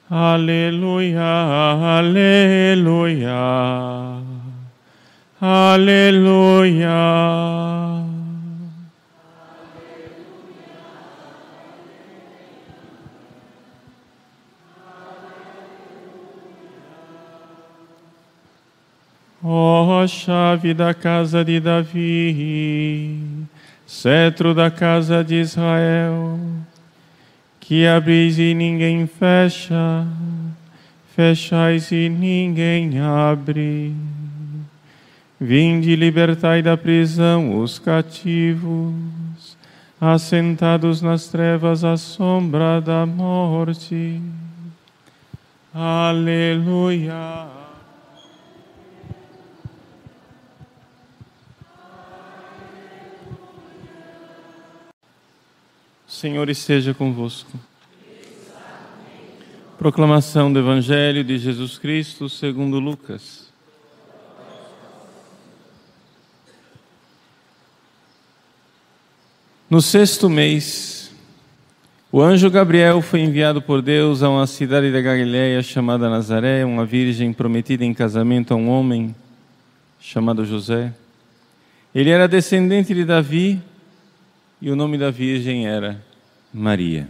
Aleluia, aleluia, aleluia. Ó chave da casa de Davi, cetro da casa de Israel, que abris e ninguém fecha, fechais e ninguém abre. Vinde e libertai da prisão os cativos, assentados nas trevas à sombra da morte. Aleluia. O Senhor esteja convosco. Proclamação do Evangelho de Jesus Cristo segundo Lucas. No 6º mês, o anjo Gabriel foi enviado por Deus a uma cidade da Galileia chamada Nazaré, uma virgem prometida em casamento a um homem chamado José. Ele era descendente de Davi e o nome da virgem era Maria.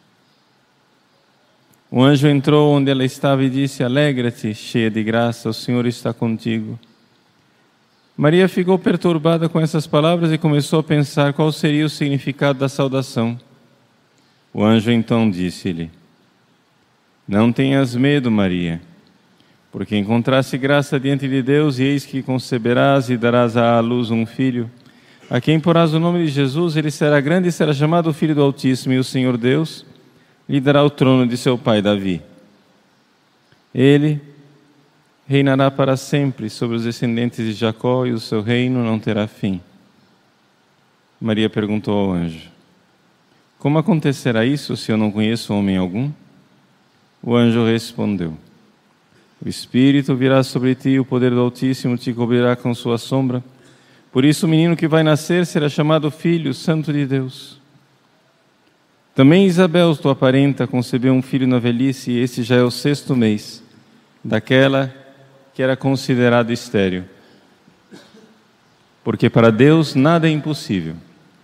O anjo entrou onde ela estava e disse: Alegra-te, cheia de graça, o Senhor está contigo. Maria ficou perturbada com essas palavras e começou a pensar qual seria o significado da saudação. O anjo então disse-lhe: Não tenhas medo, Maria, porque encontraste graça diante de Deus, e eis que conceberás e darás à luz um filho, a quem porás o nome de Jesus. Ele será grande e será chamado o Filho do Altíssimo, e o Senhor Deus lhe dará o trono de seu pai Davi. Ele reinará para sempre sobre os descendentes de Jacó, e o seu reino não terá fim. Maria perguntou ao anjo: Como acontecerá isso, se eu não conheço homem algum? O anjo respondeu: O Espírito virá sobre ti, e o poder do Altíssimo te cobrirá com sua sombra. Por isso o menino que vai nascer será chamado Filho Santo de Deus. Também Isabel, tua parenta, concebeu um filho na velhice, e esse já é o 6º mês daquela que era considerado estéril. Porque para Deus nada é impossível.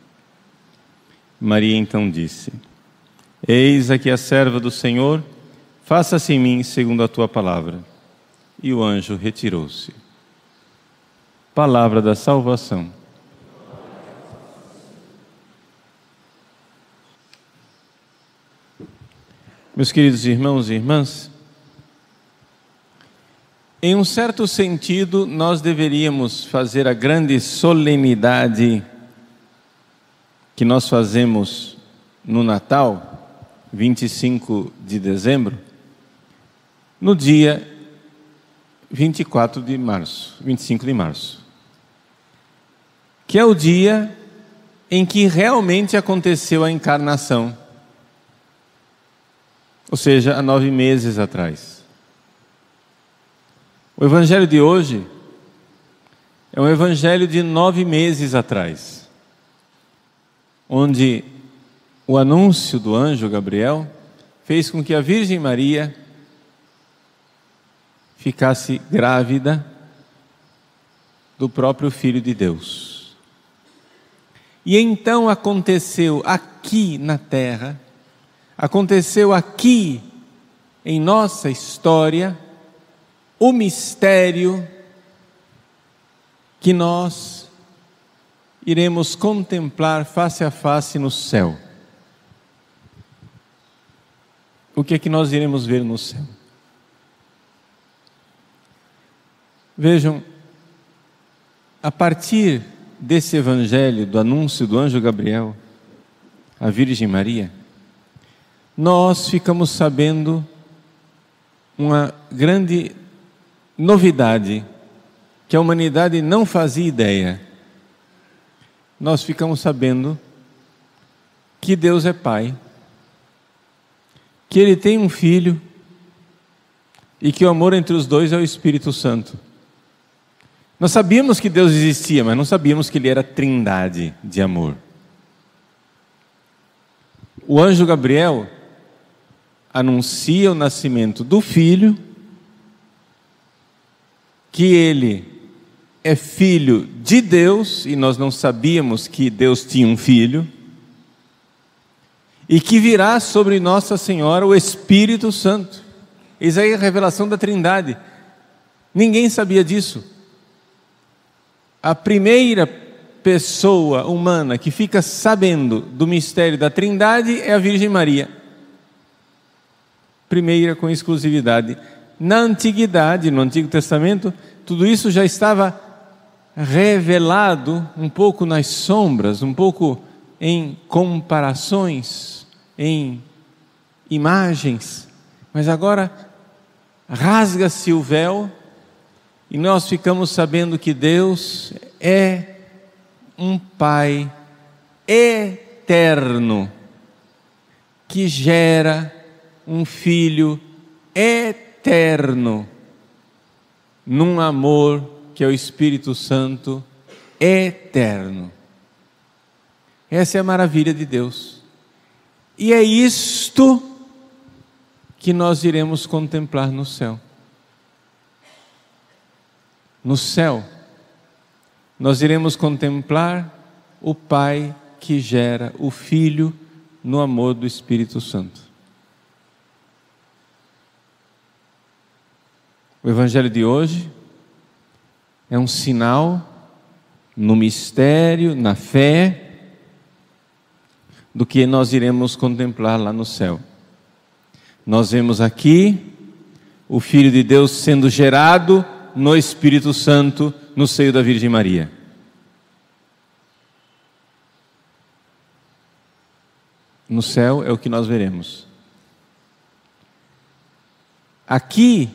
Maria então disse: Eis aqui a serva do Senhor, faça-se em mim segundo a tua palavra. E o anjo retirou-se. Palavra da salvação. Meus queridos irmãos e irmãs, em um certo sentido, nós deveríamos fazer a grande solenidade que nós fazemos no Natal, 25 de dezembro, no dia 25 de março, que é o dia em que realmente aconteceu a encarnação, ou seja, há 9 meses atrás. O evangelho de hoje é um evangelho de 9 meses atrás, onde o anúncio do anjo Gabriel fez com que a Virgem Maria ficasse grávida do próprio Filho de Deus. E então aconteceu aqui na terra, aconteceu aqui em nossa história, o mistério que nós iremos contemplar face a face no céu. O que é que nós iremos ver no céu? Vejam, a partir desse evangelho, do anúncio do anjo Gabriel à Virgem Maria, nós ficamos sabendo uma grande novidade que a humanidade não fazia ideia. Nós ficamos sabendo que Deus é Pai, que Ele tem um Filho e que o amor entre os dois é o Espírito Santo. Nós sabíamos que Deus existia, mas não sabíamos que Ele era trindade de amor. O anjo Gabriel anuncia o nascimento do Filho, que Ele é Filho de Deus, e nós não sabíamos que Deus tinha um Filho, e que virá sobre Nossa Senhora o Espírito Santo. Isso aí é a revelação da Trindade. Ninguém sabia disso. A primeira pessoa humana que fica sabendo do mistério da Trindade é a Virgem Maria. Primeira com exclusividade. Na antiguidade, no Antigo Testamento, tudo isso já estava revelado um pouco nas sombras, um pouco em comparações, em imagens. Mas agora rasga-se o véu e nós ficamos sabendo que Deus é um Pai eterno, que gera um Filho eterno, num amor que é o Espírito Santo eterno. Essa é a maravilha de Deus. E é isto que nós iremos contemplar no céu. No céu, nós iremos contemplar o Pai que gera o Filho no amor do Espírito Santo. O Evangelho de hoje é um sinal no mistério, na fé, do que nós iremos contemplar lá no céu. Nós vemos aqui o Filho de Deus sendo gerado no Espírito Santo, no seio da Virgem Maria. No céu é o que nós veremos. Aqui,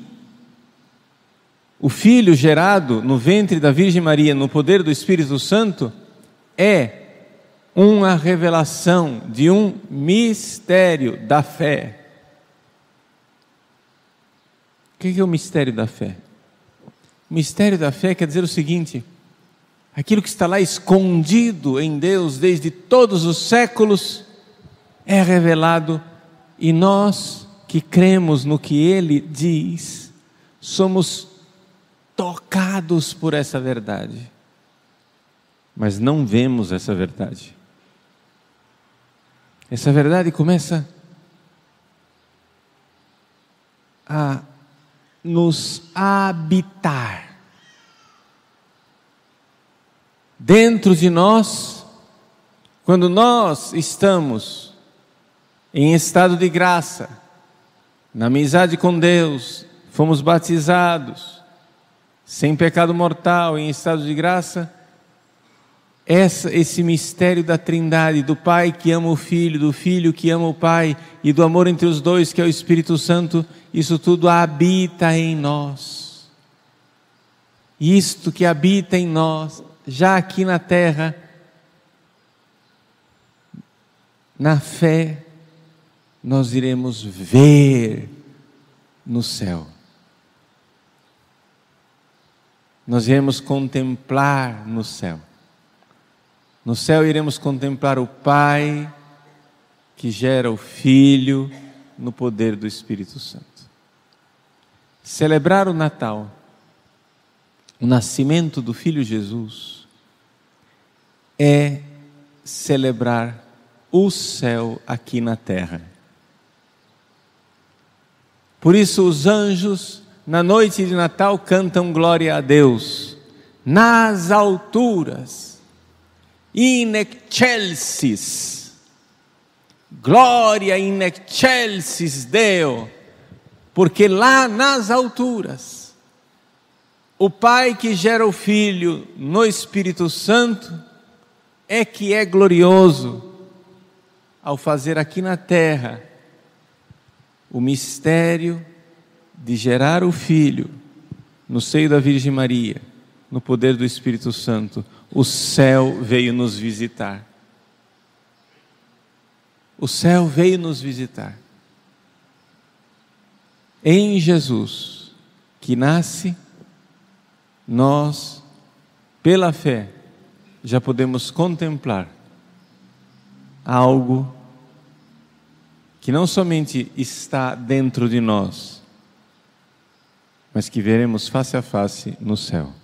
o Filho gerado no ventre da Virgem Maria, no poder do Espírito Santo, é uma revelação de um mistério da fé. O que é o mistério da fé? O mistério da fé quer dizer o seguinte: aquilo que está lá escondido em Deus desde todos os séculos é revelado, e nós que cremos no que Ele diz, somos tocados por essa verdade, mas não vemos essa verdade. Essa verdade começa a nos habitar dentro de nós, quando nós estamos em estado de graça, na amizade com Deus, fomos batizados, sem pecado mortal, em estado de graça. Esse mistério da Trindade, do Pai que ama o Filho, do Filho que ama o Pai, e do amor entre os dois, que é o Espírito Santo, isso tudo habita em nós. Isto que habita em nós, já aqui na terra, na fé, nós iremos ver no céu. Nós iremos contemplar no céu. No céu iremos contemplar o Pai que gera o Filho no poder do Espírito Santo. Celebrar o Natal, o nascimento do Filho Jesus, é celebrar o céu aqui na terra. Por isso os anjos, na noite de Natal, cantam glória a Deus nas alturas, in excelsis, glória in excelsis Deo, porque lá nas alturas, o Pai que gera o Filho no Espírito Santo é que é glorioso ao fazer aqui na terra o mistério de gerar o Filho no seio da Virgem Maria, no poder do Espírito Santo. O céu veio nos visitar. O céu veio nos visitar. Em Jesus, que nasce, nós, pela fé, já podemos contemplar algo que não somente está dentro de nós, mas que veremos face a face no céu.